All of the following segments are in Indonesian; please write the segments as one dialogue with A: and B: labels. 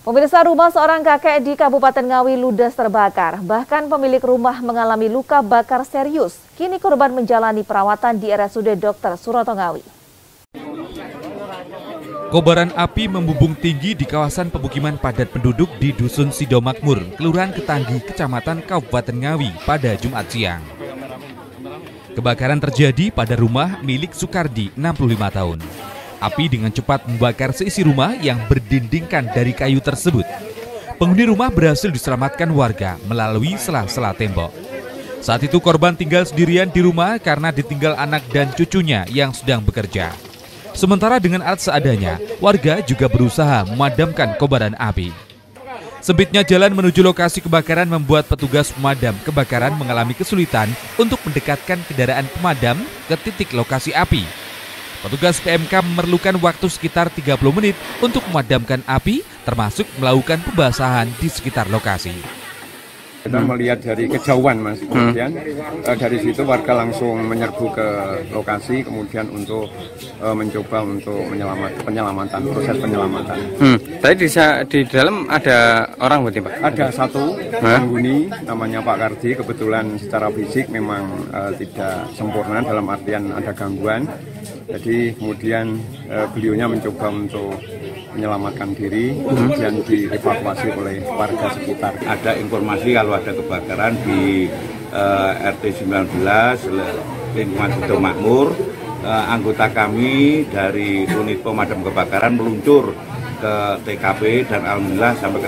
A: Pemirsa, rumah seorang kakek di Kabupaten Ngawi ludes terbakar. Bahkan pemilik rumah mengalami luka bakar serius. Kini korban menjalani perawatan di RSUD Dr. Suroto Ngawi.
B: Kobaran api membumbung tinggi di kawasan pemukiman padat penduduk di Dusun Sidomakmur, Kelurahan Ketanggi, Kecamatan Kabupaten Ngawi pada Jumat siang. Kebakaran terjadi pada rumah milik Sukardi, 65 tahun. Api dengan cepat membakar seisi rumah yang berdindingkan dari kayu tersebut. Penghuni rumah berhasil diselamatkan warga melalui sela-sela tembok. Saat itu korban tinggal sendirian di rumah karena ditinggal anak dan cucunya yang sedang bekerja. Sementara dengan alat seadanya, warga juga berusaha memadamkan kobaran api. Sempitnya jalan menuju lokasi kebakaran membuat petugas pemadam kebakaran mengalami kesulitan untuk mendekatkan kendaraan pemadam ke titik lokasi api. Petugas PMK memerlukan waktu sekitar 30 menit untuk memadamkan api, termasuk melakukan pembasahan di sekitar lokasi.
C: Kita melihat dari kejauhan, Mas. Kemudian dari situ warga langsung menyerbu ke lokasi, kemudian untuk mencoba untuk penyelamatan, proses penyelamatan.
D: Tadi di dalam ada orang berarti, Pak?
C: Ada satu penghuni namanya Pak Kardi, kebetulan secara fisik memang tidak sempurna, dalam artian ada gangguan. Jadi kemudian beliaunya mencoba untuk menyelamatkan diri, kemudian dievakuasi oleh warga sekitar.
E: Ada informasi kalau ada kebakaran di RT 19 lingkungan Sidomakmur. Anggota kami dari unit pemadam kebakaran meluncur ke TKP dan alhamdulillah sampai ke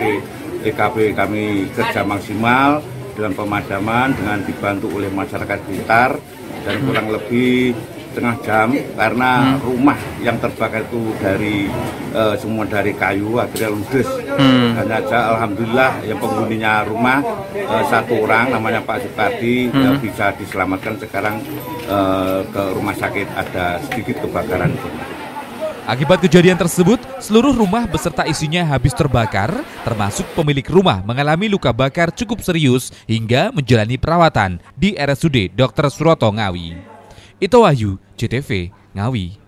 E: TKP kami kerja maksimal dengan pemadaman dengan dibantu oleh masyarakat sekitar dan kurang lebih setengah jam karena rumah yang terbakar itu semua dari kayu akhirnya ludes. Hanya saja alhamdulillah yang penghuninya rumah satu orang namanya Pak Sukardi bisa diselamatkan sekarang ke rumah sakit, ada sedikit kebakaran.
B: Akibat kejadian tersebut, seluruh rumah beserta isinya habis terbakar, termasuk pemilik rumah mengalami luka bakar cukup serius hingga menjalani perawatan di RSUD Dr. Suroto Ngawi. Ito Wahyu, JTV, Ngawi.